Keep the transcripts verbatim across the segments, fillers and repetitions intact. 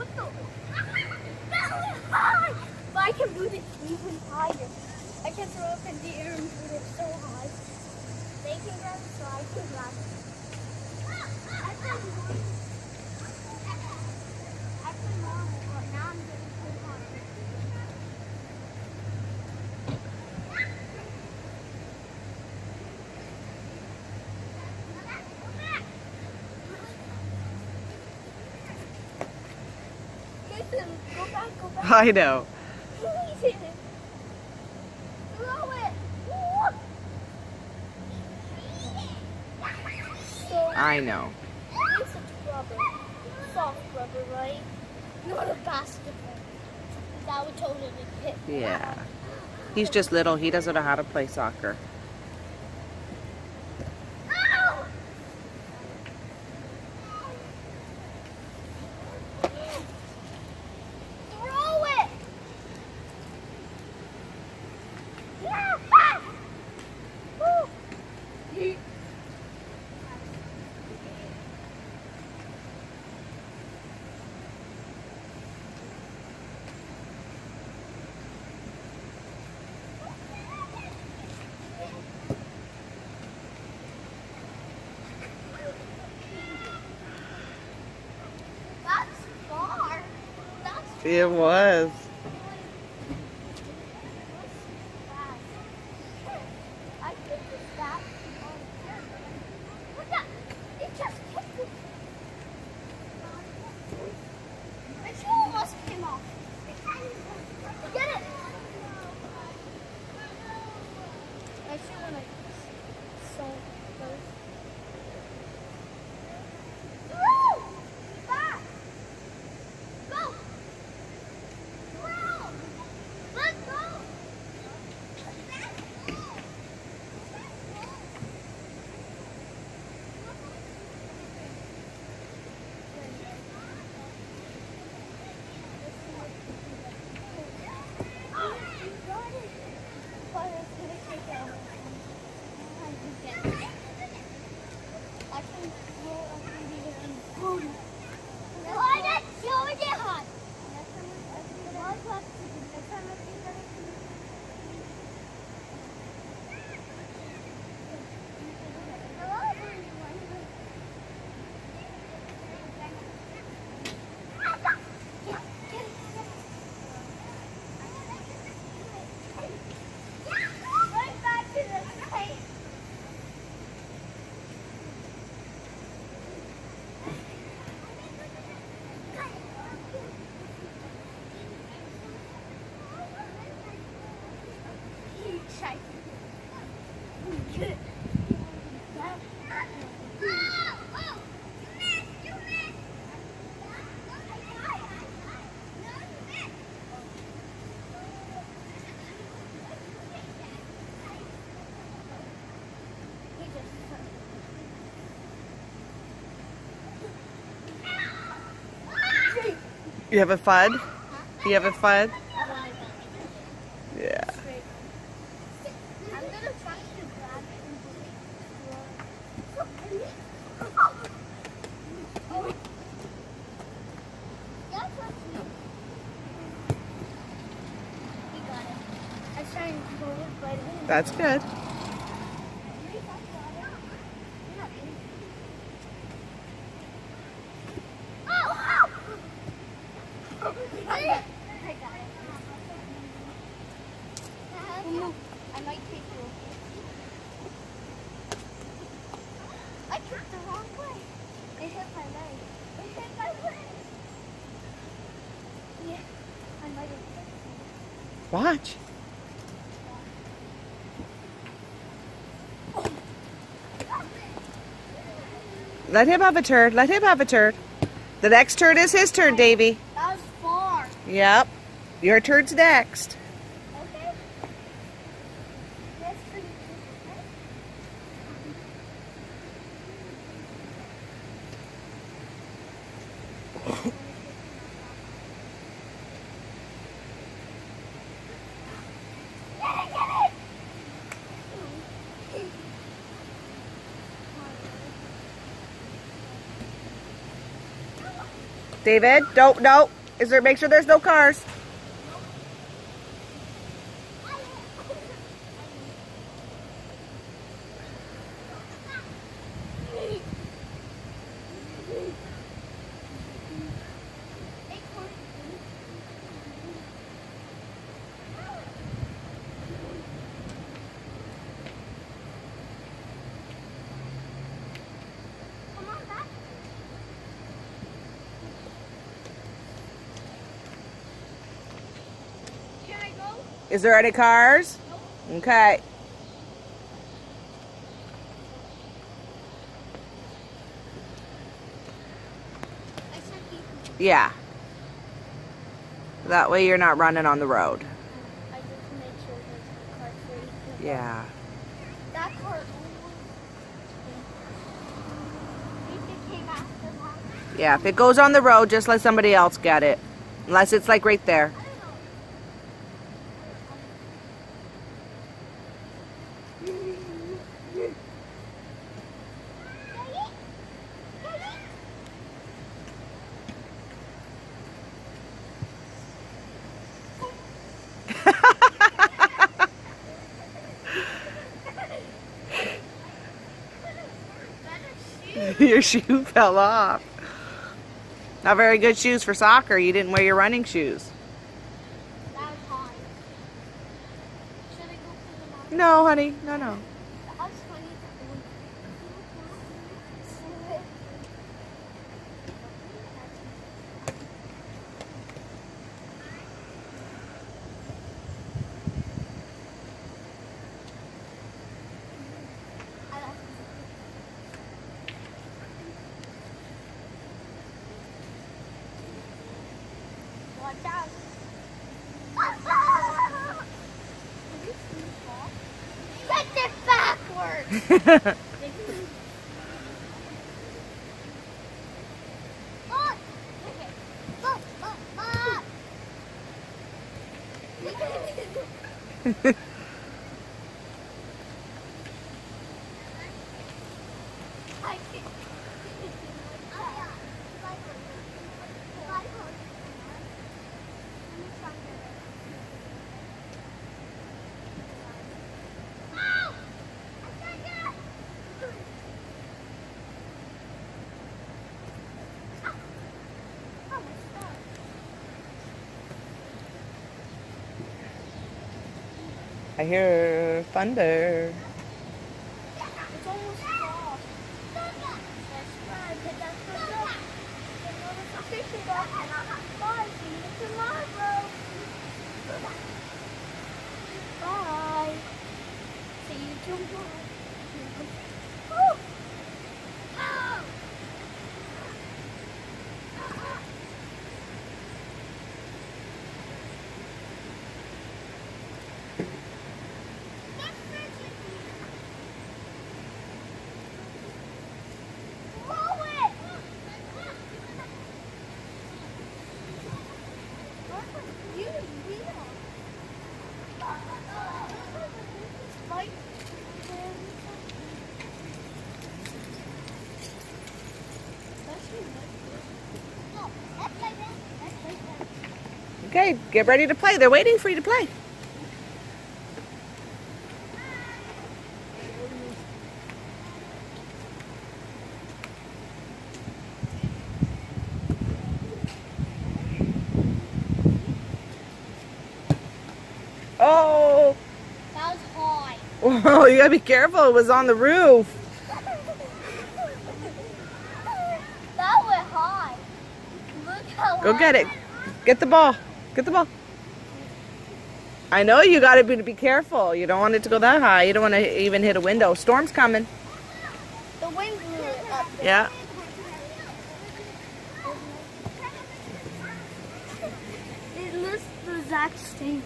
But I can move it even higher. I can throw up in the air and move it so high. They can grab it, so I can grab it. I can move it. I can move it, but now I'm getting too hard. Listen, go back, go back. I know. Throw it. So, I know. it's a rubber. Soft rubber, right? Not a basketball. That would totally hit. Yeah. He's just little. He doesn't know how to play soccer. Ow! Throw it. Yeah. Ah! Woo. That's far. That's It was. I think it's that. Look at it, just kicked it. It should almost came off. Get it! I should want to so close. Throw! Back! Go! Throw! Let's go! Oh, you got it. But it's gonna kick out. I can roll up and beat it and boom. Why not show it hot? Right back to the plate. You having fun? You having fun? Yeah. I'm gonna try to grab it and put it. Oh. Yeah, touch me. We got it. I'm trying to go with but it. That's good. Oh, ow! I got it. I might take you. I kicked the wrong way. It hit my leg. It hit my leg. Yeah, I might have. Watch. Let him have a turn. Let him have a turn. The next turn is his turn, Davy. That was far. Yep. Your turn's next. Okay. That's pretty good. Get it, get it! David, don't, no. Is there, make sure there's no cars. Is there any cars? Nope. Okay. Yeah. That way you're not running on the road. I just make sure there's no car free. Yeah. That car if it came after that. Yeah, if it goes on the road, just let somebody else get it. Unless it's like right there. Your shoe fell off. Not very good shoes for soccer. You didn't wear your running shoes. That was high. Should I go for the No, honey. No, no. That was funny. Watch out. Set it backwards. Oh, okay. Oh, oh, oh. I can't. I hear thunder. It's almost off. That's right, but that's the notification off and I'm bye. See you tomorrow. Bye. See you tomorrow. Oh. Oh. Okay, get ready to play. They're waiting for you to play. Oh! That was high. Whoa, you gotta be careful. It was on the roof. That was high. Look how Go high get it. that- Get the ball. Get the ball. I know you gotta be to be careful. You don't want it to go that high. You don't want to even hit a window. Storm's coming. The wind blew it up there. Yeah. It looks the exact same.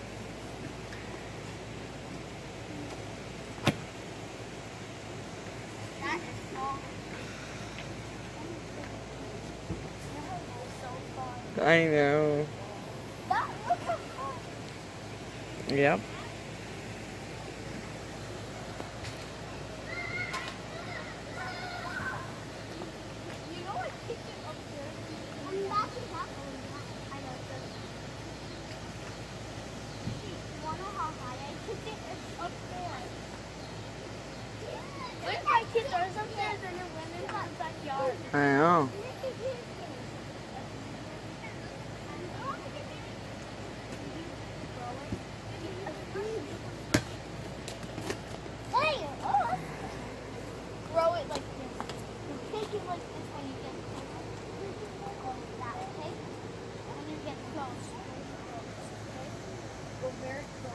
That is long. So far. I know. That, look how far. Yep. You know I kicked it up there. very close.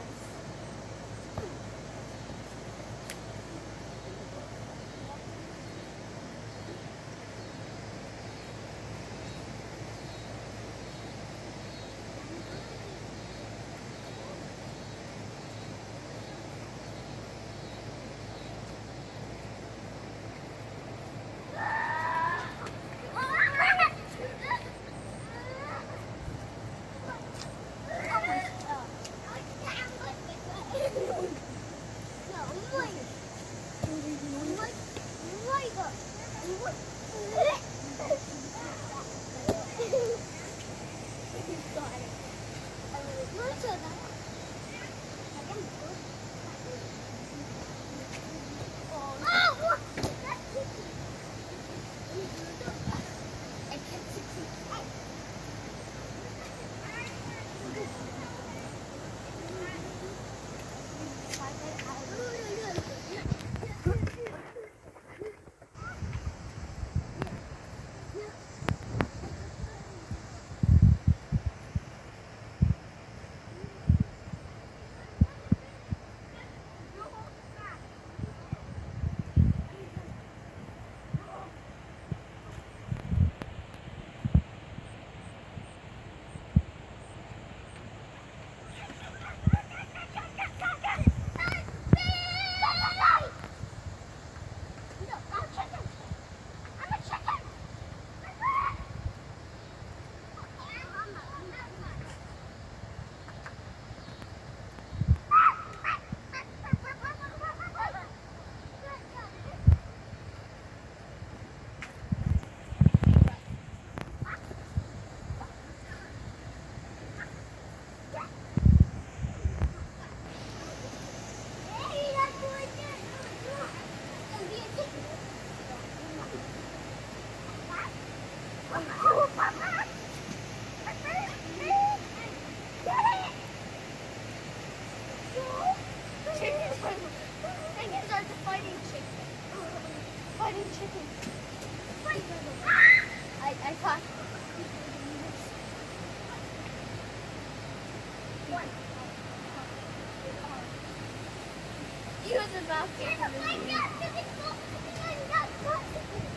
I, I caught. He was about to.